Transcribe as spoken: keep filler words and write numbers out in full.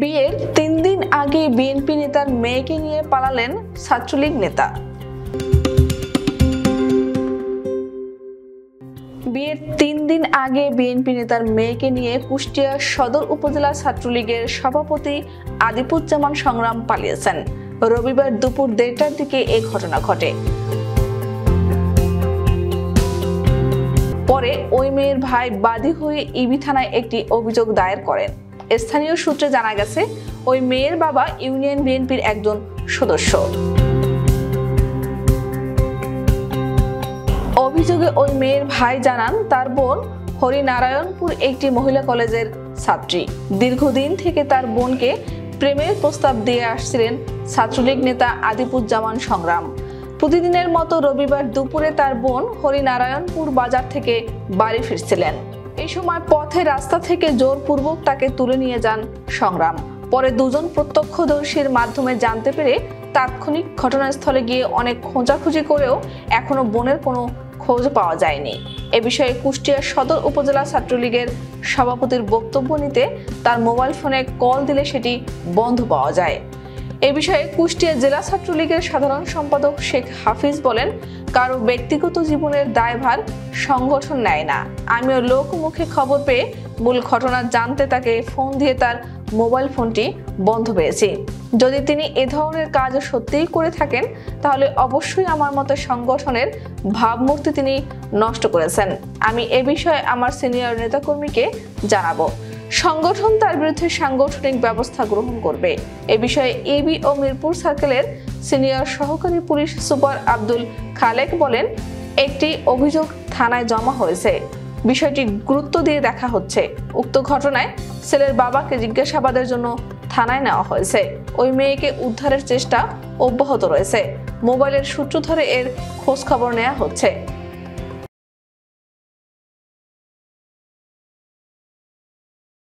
বিয়ের তিন দিন আগে বিএনপি নেতার মেয়েকে নিয়ে পালালেন ছাত্রলীগ নেতা। বিয়ের তিন দিন আগে বিএনপি নেতার মেয়েকে নিয়ে কুষ্টিয়া সদর উপজেলা ছাত্রলীগের সভাপতি আদিপুজ্জামান সংগ্রাম পালিয়েছেন। রবিবার দুপুর দেড়টার দিকে এই ঘটনা ঘটে। পরে ওই মেয়ের ভাই বাদী হয়ে ইবি থানায় একটি অভিযোগ দায়ের করেন। স্থানীয় সূত্রে জানা গেছে, ওই মেয়ের বাবা ইউনিয়ন বিএনপির একজন সদস্য। অভিযোগে ওই মেয়ের ভাই জানান, তার বোন হরিনারায়ণপুর একটি মহিলা কলেজের ছাত্রী। দীর্ঘদিন থেকে তার বোনকে প্রেমের প্রস্তাব দিয়ে আসছিলেন ছাত্রলীগ নেতা আদিপুজ্জামান সংগ্রাম। প্রতিদিনের মতো রবিবার দুপুরে তার বোন হরিনারায়ণপুর বাজার থেকে বাড়ি ফিরছিলেন। এই সময় পথে রাস্তা থেকে জোরপূর্বক তাকে তুলে নিয়ে যান সংগ্রাম। পরে দুজন প্রত্যক্ষদর্শীর মাধ্যমে জানতে পেরে তাৎক্ষণিক ঘটনাস্থলে গিয়ে অনেক খোঁজাখুঁজি করেও এখনো বোনের কোনো খোঁজ পাওয়া যায়নি। এ বিষয়ে কুষ্টিয়া সদর উপজেলা ছাত্রলীগের সভাপতির বক্তব্য নিতে তার মোবাইল ফোনে কল দিলে সেটি বন্ধ পাওয়া যায়। এ বিষয়ে কুষ্টিয়া জেলা ছাত্রলীগের সাধারণ সম্পাদক শেখ হাফিজ বলেন, কারো ব্যক্তিগত জীবনের দায়ভার সংগঠন নেয় না। আমিও লোকমুখে খবর পেয়ে মূল ঘটনা জানতে তাকে ফোন দিয়ে তার মোবাইল ফোনটি বন্ধ পেয়েছি। যদি তিনি এ ধরনের কাজ সত্যিই করে থাকেন, তাহলে অবশ্যই আমার মতো সংগঠনের ভাবমূর্তি তিনি নষ্ট করেছেন। আমি এ বিষয়ে আমার সিনিয়র নেতাকর্মীকে জানাবো। সংগঠন তার বিরুদ্ধে সাংগঠনিক ব্যবস্থা গ্রহণ করবে। এ বিষয়ে ইবি ও মিরপুর সার্কেলের সিনিয়র সহকারী পুলিশ সুপার আব্দুল খালেক বলেন, একটি অভিযোগ থানায় জমা হয়েছে, বিষয়টি গুরুত্ব দিয়ে দেখা হচ্ছে। উক্ত ঘটনায় ছেলের বাবাকে জিজ্ঞাসাবাদের জন্য থানায় নেওয়া হয়েছে। ওই মেয়েকে উদ্ধারের চেষ্টা অব্যাহত রয়েছে। মোবাইলের সূত্র ধরে এর খোঁজ খবর নেওয়া হচ্ছে।